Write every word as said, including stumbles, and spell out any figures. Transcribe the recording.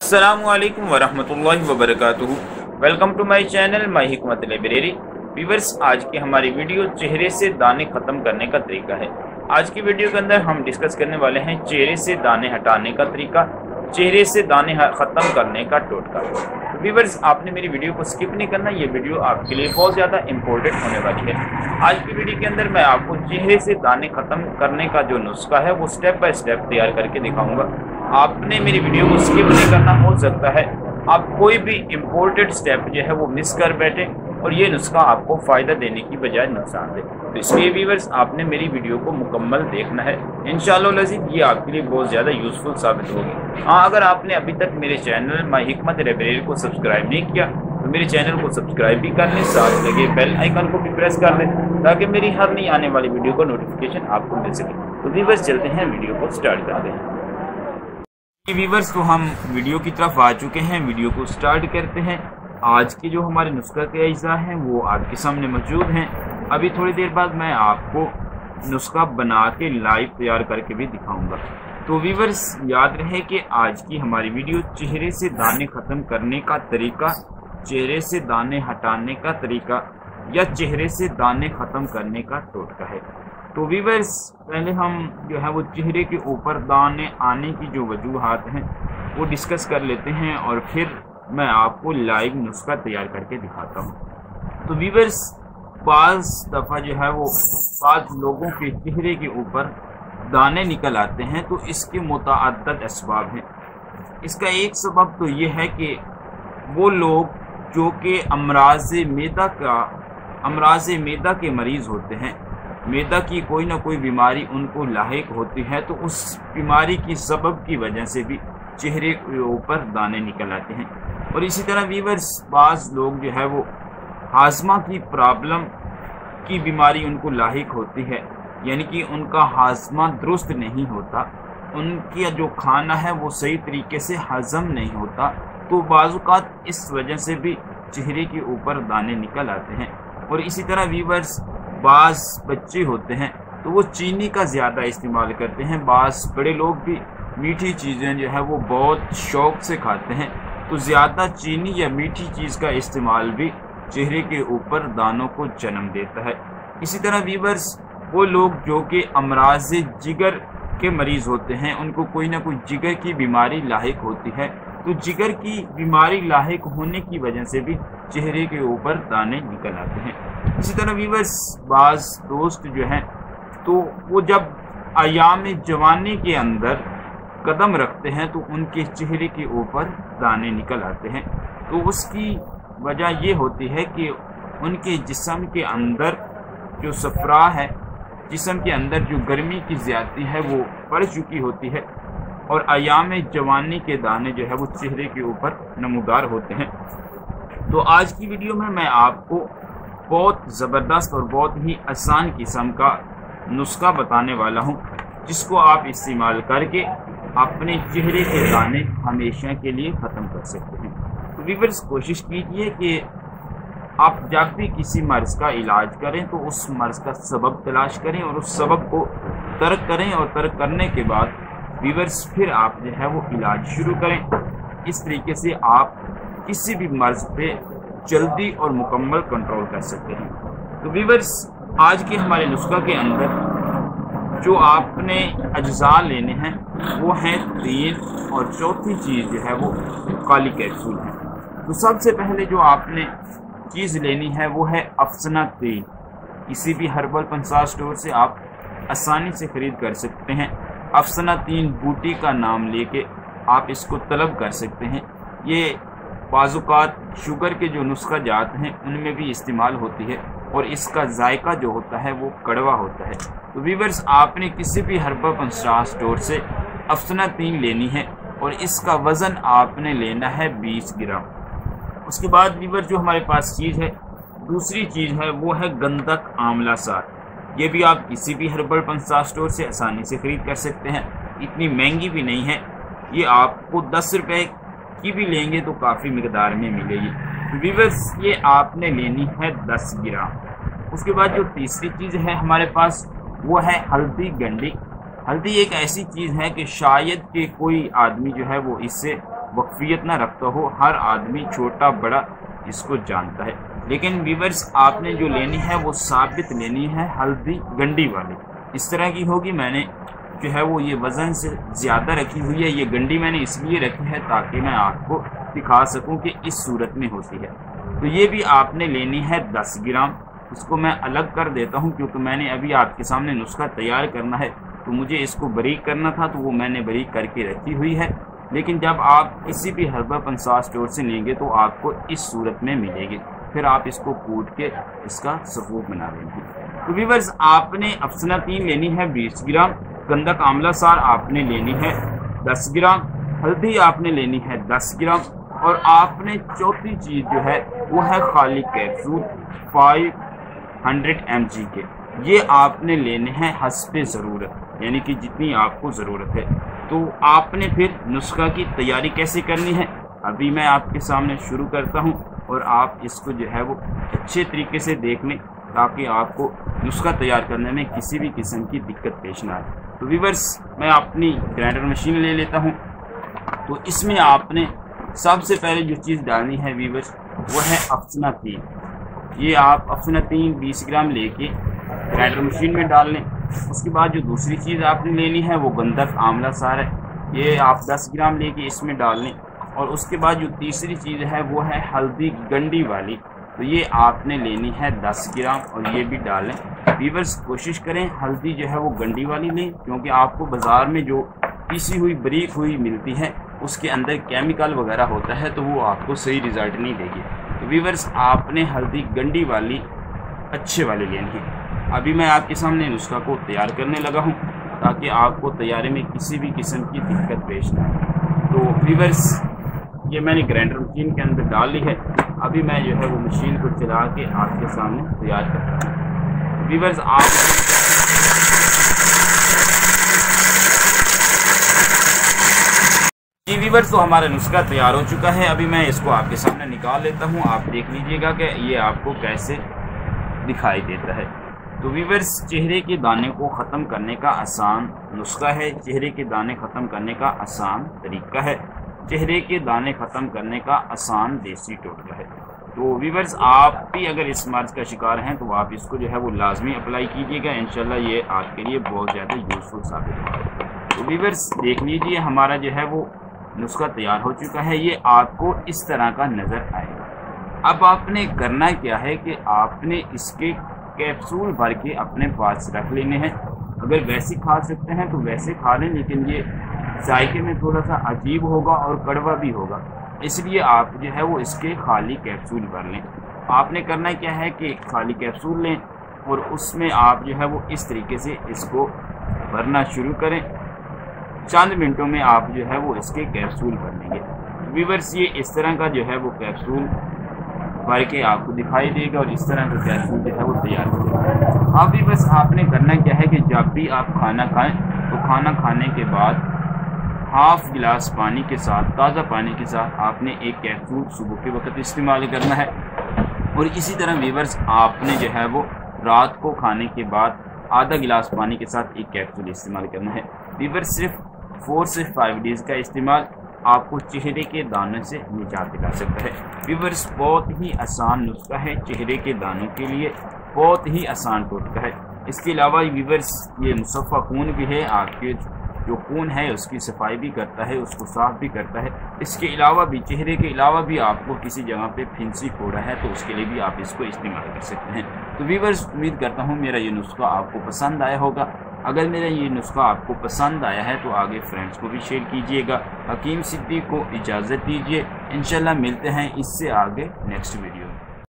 अस्सलामुअलैकुम वरहमतुल्लाहि वबरकातुहू। Welcome to my channel my हिकमत लाइब्रेरी। व्यूअर्स, आज की हमारी वीडियो चेहरे से दाने ख़त्म करने का तरीका है। आज की वीडियो के अंदर हम डिस्कस करने वाले हैं चेहरे से दाने हटाने का तरीका, चेहरे से दाने ख़त्म करने का टोटका। तो व्यूअर्स, आपने मेरी वीडियो को स्किप नहीं करना, ये वीडियो आपके लिए बहुत ज़्यादा इंपॉर्टेंट होने वाली है। आज की वीडियो के अंदर मैं आपको चेहरे से दाने ख़त्म करने का जो नुस्खा है वो स्टेप बाय स्टेप तैयार करके दिखाऊंगा। आपने मेरी वीडियो को स्किप नहीं करना, हो सकता है आप कोई भी इम्पोर्टेंट स्टेप जो है वो मिस कर बैठे और ये नुस्खा आपको फ़ायदा देने की बजाय नुकसान दे। तो इसलिए व्यूअर्स, आपने मेरी वीडियो को मुकम्मल देखना है। इंशाअल्लाह लज़ीज़ ये आपके लिए बहुत ज़्यादा यूज़फुल साबित होगी। हाँ, अगर आपने अभी तक मेरे चैनल माय हिकमत लाइब्रेरी को सब्सक्राइब नहीं किया तो मेरे चैनल को सब्सक्राइब भी कर लें, साथ लगे बेल आइकन को भी प्रेस कर लें ताकि मेरी हर नई आने वाली वीडियो का नोटिफिकेशन आपको मिल सके। तो व्यूअर्स, चलते हैं वीडियो को स्टार्ट करते हैं। व्यूअर्स, तो हम वीडियो की तरफ आ चुके हैं, वीडियो को स्टार्ट करते हैं। आज के जो हमारे नुस्खा के अज्जा हैं वो आपके सामने मौजूद हैं। अभी थोड़ी देर बाद मैं आपको नुस्खा बना के लाइव तैयार करके भी दिखाऊंगा। तो व्यूअर्स, याद रहे कि आज की हमारी वीडियो चेहरे से दाने ख़त्म करने का तरीका, चेहरे से दाने हटाने का तरीका या चेहरे से दाने ख़त्म करने का टोटका है। तो व्यूअर्स, पहले हम जो है वो चेहरे के ऊपर दाने आने की जो वजूहात हैं वो डिस्कस कर लेते हैं और फिर मैं आपको लाइव नुस्खा तैयार करके दिखाता हूँ। तो व्यूअर्स, बाज़ दफ़ा जो है वो बाज़ लोगों के चेहरे के ऊपर दाने निकल आते हैं, तो इसके मुतअद्दिद असबाब हैं। इसका एक सबब तो ये है कि वो लोग जो कि अमराज़े मैदा का अमराज़े मैदा के मरीज़ होते हैं, मैदा की कोई ना कोई बीमारी उनको लाहिक होती है, तो उस बीमारी की सबब की वजह से भी चेहरे के ऊपर दाने निकल आते हैं। और इसी तरह व्यूअर्स, बाज़ लोग जो है वो हाजमा की प्रॉब्लम की बीमारी उनको लाहिक होती है, यानी कि उनका हाजमा दुरुस्त नहीं होता, उनका जो खाना है वो सही तरीके से हज़म नहीं होता, तो बाज़ इस वजह से भी चेहरे के ऊपर दाने निकल आते हैं। और इसी तरह व्यूअर्स, बाज़ बच्चे होते हैं तो वो चीनी का ज़्यादा इस्तेमाल करते हैं। बाज़ बड़े लोग भी मीठी चीज़ें जो है वो बहुत शौक़ से खाते हैं, तो ज़्यादा चीनी या मीठी चीज़ का इस्तेमाल भी चेहरे के ऊपर दानों को जन्म देता है। इसी तरह व्यूअर्स, वो लोग जो कि अमराज़े जिगर के मरीज़ होते हैं, उनको कोई ना कोई जिगर की बीमारी लाहिक होती है, तो जिगर की बीमारी लाहिक होने की वजह से भी चेहरे के ऊपर दाने निकल आते हैं। इसी तरह व्यूअर्स, बाज़ दोस्त जो हैं तो वो जब अयाम जवानी के अंदर कदम रखते हैं तो उनके चेहरे के ऊपर दाने निकल आते हैं। तो उसकी वजह ये होती है कि उनके जिस्म के अंदर जो सफरा है, जिस्म के अंदर जो गर्मी की ज़्यादती है वो बढ़ चुकी होती है और अयाम जवानी के दाने जो है वो चेहरे के ऊपर नमूदार होते हैं। तो आज की वीडियो में मैं आपको बहुत ज़बरदस्त और बहुत ही आसान किस्म का नुस्खा बताने वाला हूं, जिसको आप इस्तेमाल करके अपने चेहरे के दाने हमेशा के लिए ख़त्म कर सकते हैं। तो व्यूअर्स, कोशिश कीजिए कि आप जब भी किसी मर्ज़ का इलाज करें तो उस मर्ज़ का सबब तलाश करें और उस सबब को तर्क करें, और तर्क करने के बाद व्यूअर्स फिर आप जो है वो इलाज शुरू करें। इस तरीके से आप किसी भी मर्ज़ पे जल्दी और मुकम्मल कंट्रोल कर सकते हैं। तो व्यूअर्स, आज के हमारे नुस्खा के अंदर जो आपने अज्जा लेने हैं वो हैं तेल, और चौथी चीज़ जो है वो काली कैप्सूल है। तो सबसे पहले जो आपने चीज़ लेनी है वो है अफसना तेल। किसी भी हर्बल पंसार स्टोर से आप आसानी से ख़रीद कर सकते हैं। अफसना तीन बूटी का नाम लेके आप इसको तलब कर सकते हैं। ये बाज़ुकात शुगर के जो नुस्खा जात हैं उनमें भी इस्तेमाल होती है और इसका जायका जो होता है वो कड़वा होता है। तो व्यूअर्स, आपने किसी भी हर्बल पंसार स्टोर से अफसना तीन लेनी है और इसका वज़न आपने लेना है बीस ग्राम। उसके बाद व्यूअर्स, जो हमारे पास चीज़ है, दूसरी चीज़ है वो है गंधक आंवला सार। ये भी आप किसी भी हर्बल पंसार स्टोर से आसानी से ख़रीद कर सकते हैं, इतनी महंगी भी नहीं है। ये आपको दस रुपये की भी लेंगे तो काफ़ी मिकदार में मिलेगी। व्यूअर्स, ये आपने लेनी है दस ग्राम। उसके बाद जो तीसरी चीज़ है हमारे पास वो है हल्दी गंडी। हल्दी एक ऐसी चीज़ है कि शायद कि कोई आदमी जो है वो इससे वक्फियत ना रखता हो, हर आदमी छोटा बड़ा इसको जानता है। लेकिन व्यूअर्स आपने जो लेनी है वो साबित लेनी है, हल्दी गंडी वाली इस तरह की होगी। मैंने जो है वो ये वज़न से ज़्यादा रखी हुई है। ये गंडी मैंने इसलिए रखी है ताकि मैं आपको दिखा सकूं कि इस सूरत में होती है। तो ये भी आपने लेनी है दस ग्राम। इसको मैं अलग कर देता हूं क्योंकि मैंने अभी आपके सामने नुस्खा तैयार करना है, तो मुझे इसको बारीक करना था, तो वो मैंने बारीक करके रखी हुई है। लेकिन जब आप किसी भी हर्बा पंसार स्टोर से लेंगे तो आपको इस सूरत में मिलेगी, फिर आप इसको कूट के इसका सबूत बना लेंगे। तो व्यूअर्स आपने अफसना तीन लेनी है बीस ग्राम, गंधक आंवला सार आपने लेनी है दस ग्राम, हल्दी आपने लेनी है दस ग्राम, और आपने चौथी चीज़ जो है वो है खाली कैप्सूल पाँच सौ एम जी के। ये आपने लेने हैं हस्बे ज़रूरत, यानी कि जितनी आपको ज़रूरत है। तो आपने फिर नुस्खा की तैयारी कैसे करनी है अभी मैं आपके सामने शुरू करता हूँ, और आप इसको जो है वो अच्छे तरीके से देख लें ताकि आपको नुस्खा तैयार करने में किसी भी किस्म की दिक्कत पेश ना आए। तो व्यूअर्स मैं अपनी ग्राइंडर मशीन ले लेता हूँ। तो इसमें आपने सबसे पहले जो चीज़ डालनी है व्यूअर्स वो है अफसना तीन। ये आप अफसना तीन बीस ग्राम लेके ग्राइंडर मशीन में डाल लें। उसके बाद जो दूसरी चीज़ आपने लेनी है वो गंधक आंवला सार है, ये आप दस ग्राम लेके इसमें डाल लें। और उसके बाद जो तीसरी चीज़ है वो है हल्दी गंडी वाली, तो ये आपने लेनी है दस ग्राम और ये भी डालें। व्यूअर्स कोशिश करें हल्दी जो है वो गंडी वाली लें, क्योंकि आपको बाज़ार में जो पीसी हुई बारीक हुई मिलती है उसके अंदर केमिकल वगैरह होता है, तो वो आपको सही रिज़ल्ट नहीं देगी। तो व्यूअर्स आपने हल्दी गंडी वाली अच्छे वाली लेनी है। अभी मैं आपके सामने नुस्खा को तैयार करने लगा हूँ ताकि आपको तैयारी में किसी भी किस्म की दिक्कत पेश ना आए। तो व्यूअर्स ये मैंने ग्राइंडर मशीन के अंदर डाल ली है। अभी मैं जो है वो मशीन को चला के आपके सामने तैयार करता हूँ। व्यूअर्स आप जी व्यूअर्स तो हमारा नुस्खा तैयार हो चुका है। अभी मैं इसको आपके सामने निकाल लेता हूँ, आप देख लीजिएगा कि ये आपको कैसे दिखाई देता है। तो व्यूअर्स चेहरे के दाने को ख़त्म करने का आसान नुस्खा है, चेहरे के दाने ख़त्म करने का आसान तरीका है, चेहरे के दाने ख़त्म करने का आसान देसी टोटका है। तो व्यूअर्स आप भी अगर इस मर्ज का शिकार हैं तो आप इसको जो है वो लाजमी अप्लाई कीजिएगा, इंशाल्लाह ये आपके लिए बहुत ज़्यादा यूज़फुल साबित होगा। तो व्यूअर्स देख लीजिए हमारा जो है वो नुस्खा तैयार हो चुका है। ये आपको इस तरह का नज़र आएगा। अब आपने करना क्या है कि आपने इसके कैप्सूल भर के अपने पास रख लेने हैं। अगर वैसे खा सकते हैं तो वैसे खा लें, लेकिन ये जायके में थोड़ा सा अजीब होगा और कड़वा भी होगा, इसलिए आप जो है वो इसके खाली कैप्सूल भर लें। आपने करना क्या है कि खाली कैप्सूल लें और उसमें आप जो है वो इस तरीके से इसको भरना शुरू करें। चंद मिनटों में आप जो है वो इसके कैप्सूल भर लेंगे। व्यूअर्स ये इस तरह का जो है वो कैप्सूल भर के आपको दिखाई देगा और इस तरह का कैप्सूल जो है वो तैयार हो जाएगा। अब भी बस आपने करना क्या है कि जब भी आप खाना खाएं तो खाना खाने के बाद हाफ गिलास पानी के साथ, ताज़ा पानी के साथ आपने एक कैप्सूल सुबह के वक्त इस्तेमाल करना है। और इसी तरह व्यूअर्स आपने जो है वो रात को खाने के बाद आधा गिलास पानी के साथ एक कैप्सूल इस्तेमाल करना है। व्यूअर्स सिर्फ फोर से फाइव डेज़ का इस्तेमाल आपको चेहरे के दानों से निजात दिला सकता है। व्यूअर्स बहुत ही आसान नुस्खा है, चेहरे के दानों के लिए बहुत ही आसान टोटका है। इसके अलावा व्यूअर्स ये मुसफ़ा खून भी है, आपके जो खून है उसकी सफाई भी करता है, उसको साफ भी करता है। इसके अलावा भी चेहरे के अलावा भी आपको किसी जगह पे फिंसी फोड़ा है तो उसके लिए भी आप इसको इस्तेमाल कर सकते हैं। तो व्यूअर्स उम्मीद करता हूँ मेरा ये नुस्खा आपको पसंद आया होगा। अगर मेरा ये नुस्खा आपको पसंद आया है तो आगे फ्रेंड्स को भी शेयर कीजिएगा। हकीम सिद्दीक को इजाज़त दीजिए, इंशाल्लाह मिलते हैं इससे आगे नेक्स्ट वीडियो में।